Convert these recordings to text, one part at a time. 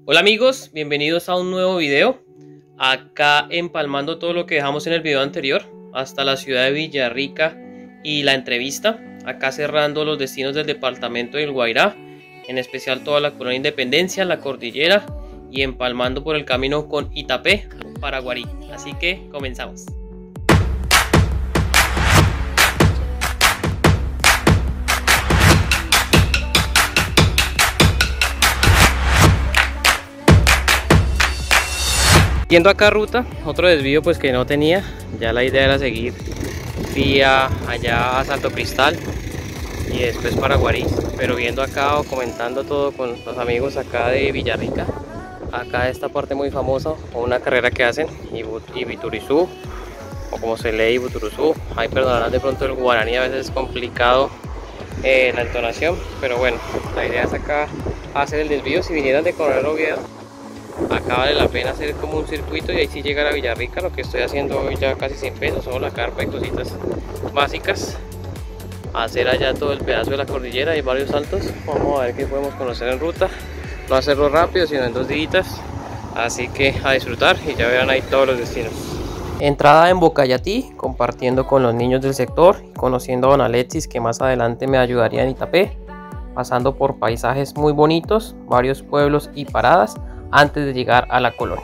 Hola amigos, bienvenidos a un nuevo video. Acá empalmando todo lo que dejamos en el video anterior, hasta la ciudad de Villarrica y la entrevista. Acá cerrando los destinos del departamento del Guairá, en especial toda la Colonia Independencia, la cordillera, y empalmando por el camino con Itapé para Guarí. Así que comenzamos. Yendo acá ruta, otro desvío pues que no tenía, ya la idea era seguir vía allá a Salto Cristal y después para Guarí, pero viendo acá o comentando todo con los amigos acá de Villarrica, acá esta parte muy famosa, o una carrera que hacen, Ibiturizú, o como se lee Ibuturuzú. Ahí perdonarán de pronto el guaraní, a veces es complicado la entonación, pero bueno, la idea es acá hacer el desvío. Si vinieran de Coronel Oviedo, acá vale la pena hacer como un circuito y ahí sí llegar a Villarrica. Lo que estoy haciendo hoy ya casi sin peso, solo la carpa y cositas básicas. Hacer allá todo el pedazo de la cordillera y varios saltos. Vamos a ver qué podemos conocer en ruta. No hacerlo rápido, sino en 2 días. Así que a disfrutar y ya verán ahí todos los destinos. Entrada en Bocayatí, compartiendo con los niños del sector, conociendo a Don Alexis, que más adelante me ayudaría en Itapé, pasando por paisajes muy bonitos, varios pueblos y paradas antes de llegar a la colonia.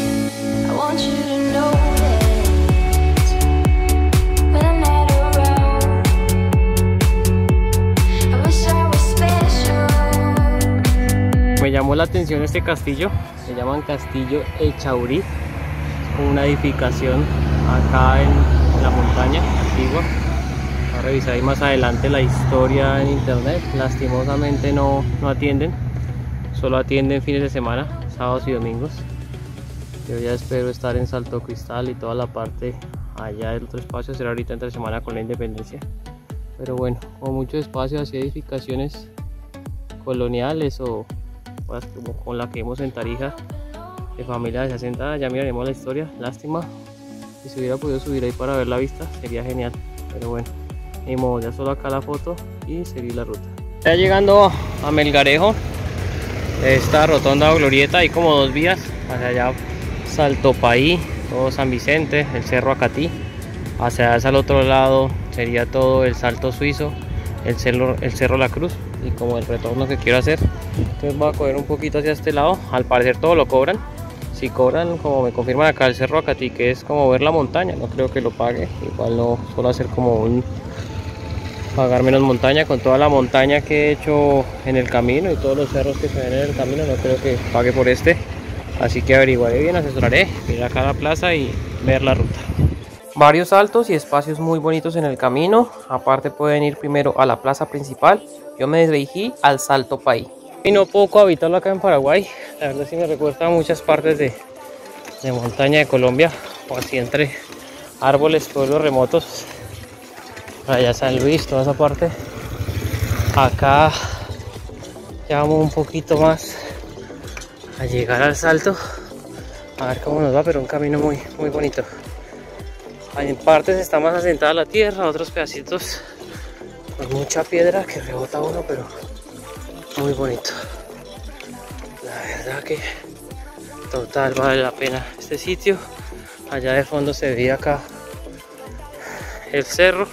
Me llamó la atención este castillo, se llaman Castillo Echaurí, es como una edificación acá en la montaña antigua. Voy a revisar ahí más adelante la historia en internet. Lastimosamente no atienden, solo atienden fines de semana, sábados y domingos. Yo ya espero estar en Salto Cristal y toda la parte allá del otro espacio será ahorita entre semana con la Independencia. Pero bueno, con mucho espacio hacia edificaciones coloniales o como con la que vemos en Tarija, de familias ya asentadas. Ya miraremos la historia. Lástima, si se hubiera podido subir ahí para ver la vista sería genial, pero bueno, ni modo, ya solo acá la foto y seguir la ruta. Ya llegando a Melgarejo, esta rotonda o glorieta, hay como 2 vías hacia allá, Salto Paí, todo San Vicente, el Cerro Acatí. Hacia al otro lado sería todo el Salto Suizo, el Cerro La Cruz, y como el retorno que quiero hacer. Entonces voy a coger un poquito hacia este lado. Al parecer todo lo cobran. Si cobran, como me confirman acá, el Cerro Acatí, que es como ver la montaña, no creo que lo pague. Igual no, solo hacer como un pagar menos montaña. Con toda la montaña que he hecho en el camino y todos los cerros que se ven en el camino, no creo que pague por este. Así que averiguaré bien, asesoraré, ir acá a la plaza y ver la ruta. Varios saltos y espacios muy bonitos en el camino. Aparte pueden ir primero a la plaza principal. Yo me dirigí al Salto Paí. Y no poco habitarlo acá en Paraguay. La verdad sí me recuerda a muchas partes de montaña de Colombia, o así entre árboles, pueblos remotos. Allá San Luis, toda esa parte. Acá ya vamos un poquito más a llegar al salto. A ver cómo nos va, pero un camino muy bonito. En partes está más asentada la tierra, otros pedacitos con mucha piedra que rebota uno, pero muy bonito. La verdad que total vale la pena este sitio. Allá de fondo se ve acá el cerro.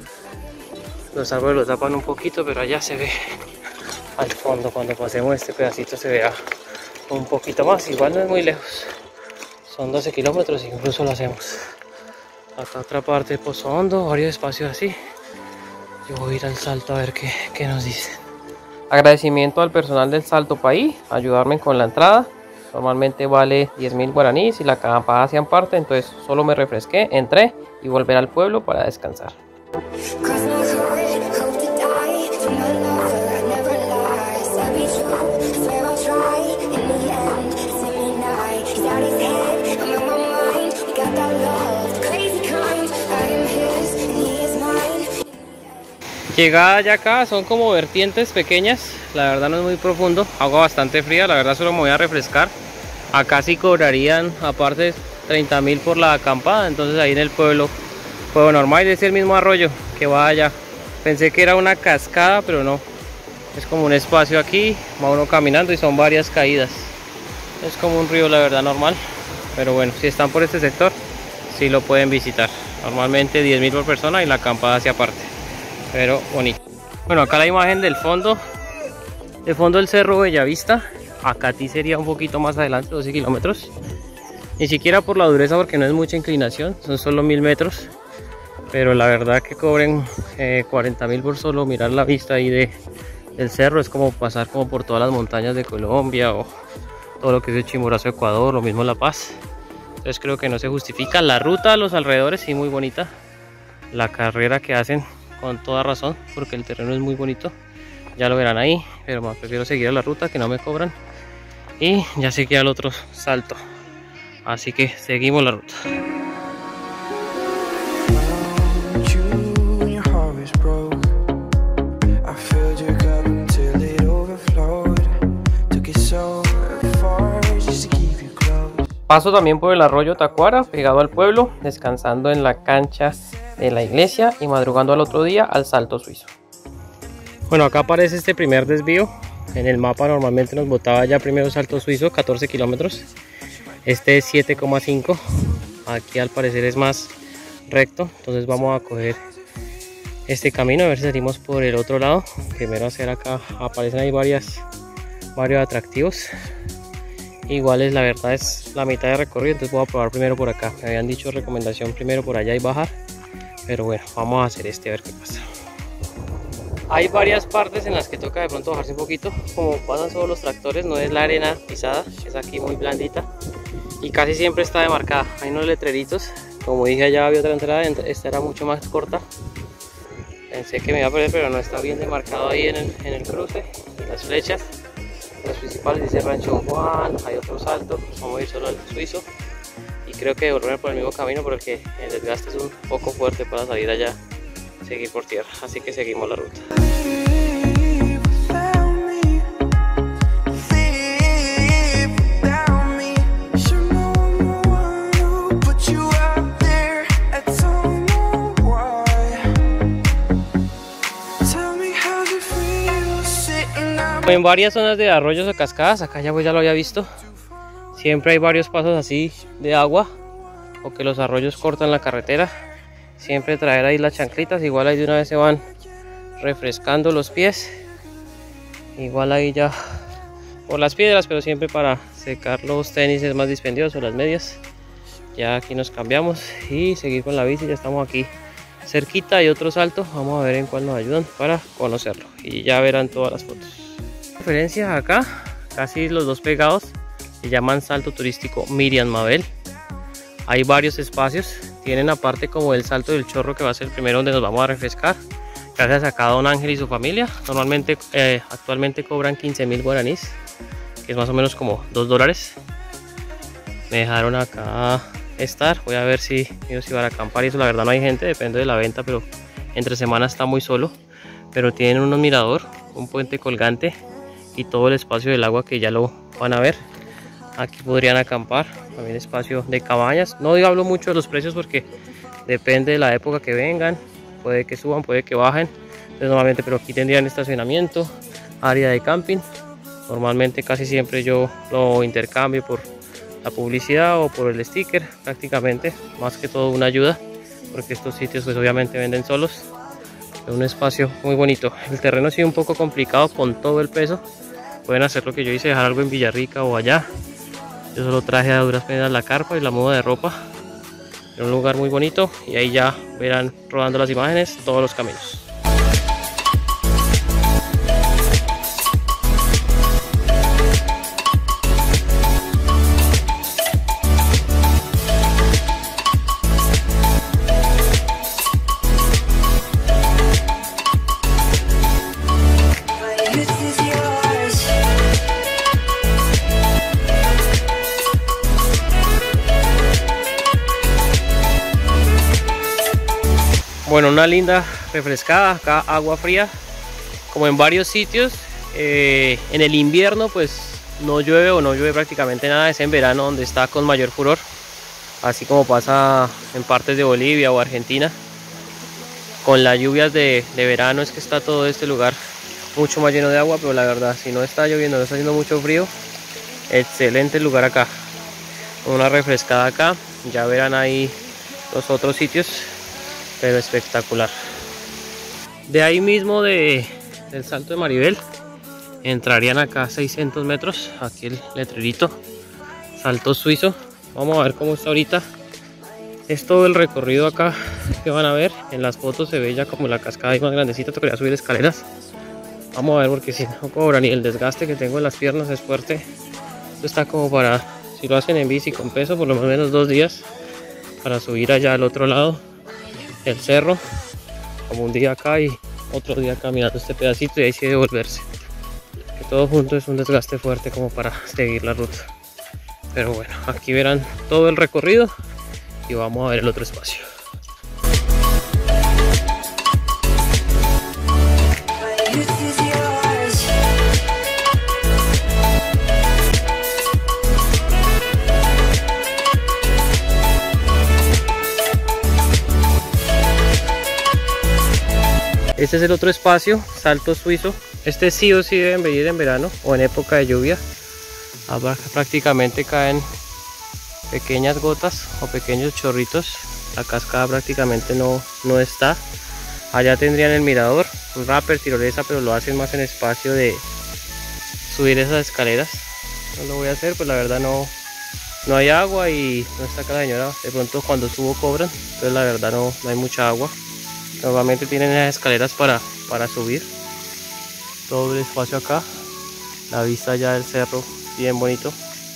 Los árboles lo tapan un poquito, pero allá se ve al fondo. Cuando pasemos este pedacito se vea un poquito más. Igual no es muy lejos, son 12 kilómetros, incluso lo hacemos. Acá otra parte de Pozo Hondo, varios espacios así. Yo voy a ir al salto a ver qué nos dicen. Agradecimiento al personal del Salto Paí, ayudarme con la entrada. Normalmente vale 10.000 guaraníes y la acampada hacían parte, entonces solo me refresqué, entré y volver al pueblo para descansar. Llegada ya acá son como vertientes pequeñas, la verdad no es muy profundo, agua bastante fría, la verdad solo me voy a refrescar. Acá sí cobrarían aparte 30.000 por la acampada, entonces ahí en el pueblo normal, es el mismo arroyo que va allá. Pensé que era una cascada, pero no, es como un espacio aquí, va uno caminando y son varias caídas. Es como un río, la verdad, normal. Pero bueno, si están por este sector, sí lo pueden visitar. Normalmente 10.000 por persona y la acampada hacia aparte. Pero bonito. Bueno, acá la imagen del fondo. De fondo el cerro Bellavista. Acá sí sería un poquito más adelante, 12 kilómetros. Ni siquiera por la dureza, porque no es mucha inclinación. Son solo 1000 metros. Pero la verdad que cobren 40.000 por solo mirar la vista ahí del cerro. Es como pasar como por todas las montañas de Colombia o todo lo que es el Chimborazo, Ecuador, lo mismo La Paz. Entonces creo que no se justifica. La ruta a los alrededores sí muy bonita. La carrera que hacen con toda razón, porque el terreno es muy bonito. Ya lo verán ahí, pero más prefiero seguir a la ruta, que no me cobran. Y ya seguí al otro salto. Así que seguimos la ruta. Paso también por el arroyo Tacuara, pegado al pueblo, descansando en la cancha de la iglesia y madrugando al otro día al Salto Suizo. Bueno, acá aparece este primer desvío. En el mapa normalmente nos botaba ya primero Salto Suizo, 14 kilómetros. Este es 7,5. Aquí al parecer es más recto, entonces vamos a coger este camino a ver si salimos por el otro lado. Primero hacer acá, aparecen ahí varios atractivos. Iguales, la verdad es la mitad de recorrido, entonces voy a probar primero por acá. Me habían dicho recomendación primero por allá y bajar, pero bueno, vamos a hacer a ver qué pasa. Hay varias partes en las que toca de pronto bajarse un poquito, como pasan solo los tractores, no es la arena pisada, es aquí muy blandita y casi siempre está demarcada. Hay unos letreritos, como dije allá había otra entrada, esta era mucho más corta. Pensé que me iba a perder, pero no está bien demarcado ahí en el cruce, las flechas. Las principales dice Rancho Juan, hay otro salto, vamos a ir solo al Suizo y creo que volver por el mismo camino porque el desgaste es un poco fuerte para salir allá, seguir por tierra, así que seguimos la ruta. En varias zonas de arroyos o cascadas, acá ya pues ya lo había visto, siempre hay varios pasos así de agua o que los arroyos cortan la carretera. Siempre traer ahí las chanclitas, igual ahí de una vez se van refrescando los pies, igual ahí ya por las piedras, pero siempre para secar los tenis es más dispendioso, las medias. Ya aquí nos cambiamos y seguir con la bici. Ya estamos aquí cerquita, hay otro salto, vamos a ver en cuál nos ayudan para conocerlo y ya verán todas las fotos. Referencias acá, casi los dos pegados, se llaman Salto Turístico Miriam Mabel. Hay varios espacios, tienen aparte como el Salto del Chorro, que va a ser el primero donde nos vamos a refrescar, gracias acá a Don Ángel y su familia. Normalmente actualmente cobran 15.000 guaraníes, que es más o menos como $2. Me dejaron acá estar, voy a ver si ellos iban a acampar y eso. La verdad no hay gente, depende de la venta, pero entre semana está muy solo. Pero tienen unos mirador, un puente colgante y todo el espacio del agua que ya lo van a ver. Aquí podrían acampar, también espacio de cabañas. No hablo mucho de los precios porque depende de la época que vengan, puede que suban, puede que bajen. Entonces, normalmente, pero aquí tendrían estacionamiento, área de camping. Normalmente casi siempre yo lo intercambio por la publicidad o por el sticker, prácticamente, más que todo una ayuda, porque estos sitios pues obviamente venden solos. Es un espacio muy bonito. El terreno sí un poco complicado con todo el peso. Pueden hacer lo que yo hice, dejar algo en Villarrica o allá. Yo solo traje a duras penas la carpa y la muda de ropa. En un lugar muy bonito y ahí ya verán rodando las imágenes todos los caminos. Bueno, una linda refrescada, acá agua fría, como en varios sitios. En el invierno pues no llueve o no llueve prácticamente nada, es en verano donde está con mayor furor, así como pasa en partes de Bolivia o Argentina. Con las lluvias de verano es que está todo este lugar mucho más lleno de agua, pero la verdad si no está lloviendo, no está haciendo mucho frío, excelente lugar acá. Una refrescada acá, ya verán ahí los otros sitios, pero espectacular. De ahí mismo del Salto de Maribel entrarían acá 600 metros, aquí el letrerito, Salto Suizo. Vamos a ver cómo está ahorita. Es todo el recorrido acá que van a ver. En las fotos se ve ya como la cascada ahí más grandecita, tocaría subir escaleras. Vamos a ver porque si no cobran y el desgaste que tengo en las piernas es fuerte. Esto está como para, si lo hacen en bici con peso, por lo menos 2 días para subir allá al otro lado del cerro, como un día acá y otro día caminando este pedacito y ahí sí devolverse. Que todo junto es un desgaste fuerte como para seguir la ruta. Pero bueno, aquí verán todo el recorrido y vamos a ver el otro espacio. Este es el otro espacio, Salto Suizo. Este sí o sí deben venir en verano o en época de lluvia. Prácticamente caen pequeñas gotas o pequeños chorritos. La cascada prácticamente no está. Allá tendrían el mirador, un rapper, tirolesa, pero lo hacen más en espacio de subir esas escaleras. No lo voy a hacer, pues la verdad no hay agua y no está acá la señora. De pronto cuando subo cobran, entonces la verdad no hay mucha agua. Normalmente tienen esas escaleras para subir. Todo el espacio acá, la vista ya del cerro, bien bonito.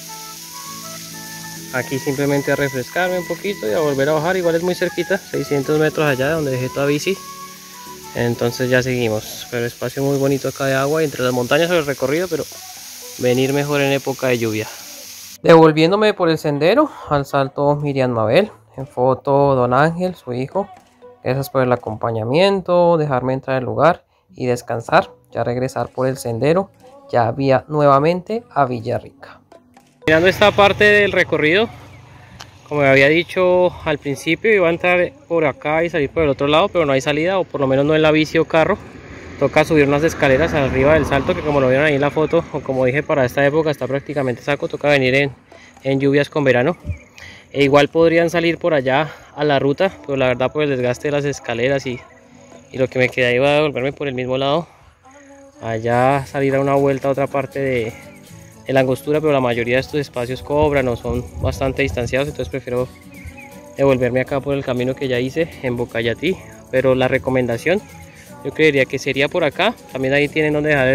Aquí simplemente a refrescarme un poquito y a volver a bajar. Igual es muy cerquita, 600 metros allá de donde dejé toda bici. Entonces ya seguimos, pero espacio muy bonito acá de agua y entre las montañas sobre el recorrido, pero venir mejor en época de lluvia. Devolviéndome por el sendero al Salto Miriam Mabel, en foto Don Ángel, su hijo. Gracias por el acompañamiento, dejarme entrar al lugar y descansar, ya regresar por el sendero, ya vía nuevamente a Villarrica. Mirando esta parte del recorrido, como me había dicho al principio, iba a entrar por acá y salir por el otro lado, pero no hay salida, o por lo menos no en la bici o carro. Toca subir unas escaleras arriba del salto, que como lo vieron ahí en la foto, o como dije, para esta época está prácticamente seco, toca venir en lluvias con verano. E igual podrían salir por allá a la ruta, pero la verdad por el desgaste de las escaleras y lo que me queda iba a devolverme por el mismo lado, allá salir a una vuelta a otra parte de la angostura, pero la mayoría de estos espacios cobran o son bastante distanciados, entonces prefiero devolverme acá por el camino que ya hice en Bocayatí. Pero la recomendación yo creería que sería por acá. También ahí tienen donde dejar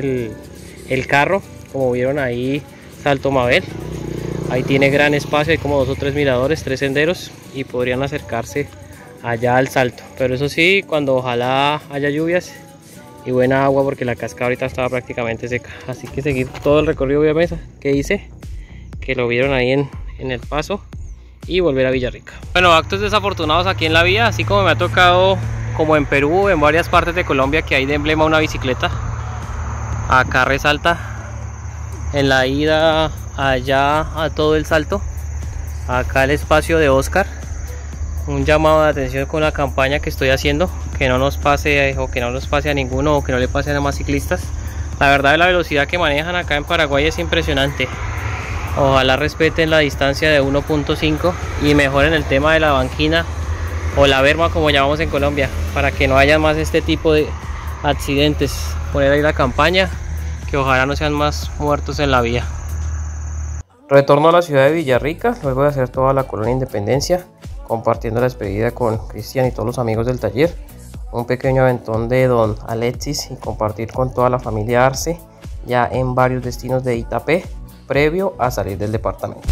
el carro, como vieron ahí, Salto Mabel. Ahí tiene gran espacio, hay como 2 o 3 miradores, 3 senderos y podrían acercarse allá al salto. Pero eso sí, cuando ojalá haya lluvias y buena agua, porque la cascada ahorita estaba prácticamente seca. Así que seguir todo el recorrido obviamente que hice, que lo vieron ahí en el paso, y volver a Villarrica. Bueno, actos desafortunados aquí en la vía, así como me ha tocado como en Perú, en varias partes de Colombia, que hay de emblema una bicicleta. Acá resalta en la ida allá a todo el salto. Acá el espacio de Oscar. Un llamado de atención con la campaña que estoy haciendo, que no nos pase o que no nos pase a ninguno, o que no le pase a más ciclistas. La verdad, la velocidad que manejan acá en Paraguay es impresionante. Ojalá respeten la distancia de 1.5 y mejoren el tema de la banquina o la berma, como llamamos en Colombia, para que no haya más este tipo de accidentes. Poner ahí la campaña, que ojalá no sean más muertos en la vía. Retorno a la ciudad de Villarrica luego de hacer toda la colonia Independencia, compartiendo la despedida con Cristian y todos los amigos del taller. Un pequeño aventón de don Alexis y compartir con toda la familia Arce ya en varios destinos de Itapé previo a salir del departamento.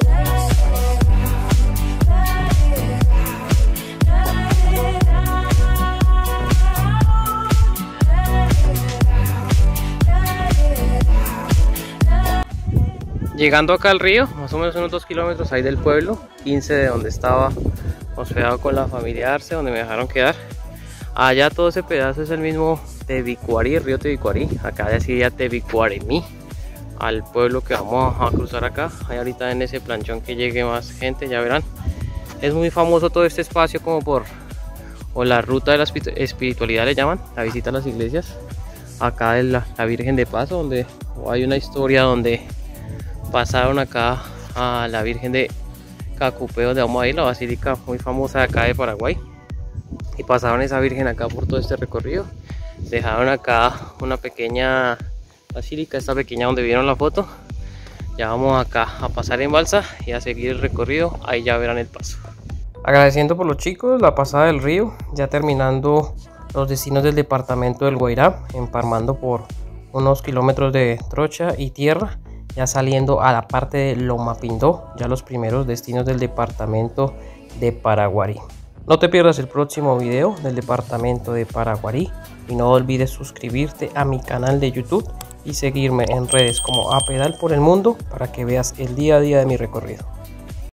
Llegando acá al río, más o menos unos 2 kilómetros ahí del pueblo, 15 de donde estaba hospedado con la familia Arce, donde me dejaron quedar. Allá todo ese pedazo es el mismo Tebicuarí, el río Tebicuarí. Acá decía Tebicuaremí, al pueblo que vamos a cruzar acá. Ahí ahorita en ese planchón que llegue más gente, ya verán. Es muy famoso todo este espacio como o la ruta de la espiritualidad le llaman, la visita a las iglesias. Acá es la Virgen de Paso, donde hay una historia donde pasaron acá a la Virgen de Cacupé, donde vamos a ir, la basílica muy famosa de acá de Paraguay, y pasaron esa Virgen acá por todo este recorrido. Dejaron acá una pequeña basílica, esta pequeña donde vieron la foto. Ya vamos acá a pasar en balsa y a seguir el recorrido, ahí ya verán el paso. Agradeciendo por los chicos la pasada del río, ya terminando los destinos del departamento del Guairá, emparmando por unos kilómetros de trocha y tierra, ya saliendo a la parte de Loma Pindó, ya los primeros destinos del departamento de Paraguarí. No te pierdas el próximo video del departamento de Paraguarí y no olvides suscribirte a mi canal de YouTube y seguirme en redes como A Pedal por el Mundo para que veas el día a día de mi recorrido.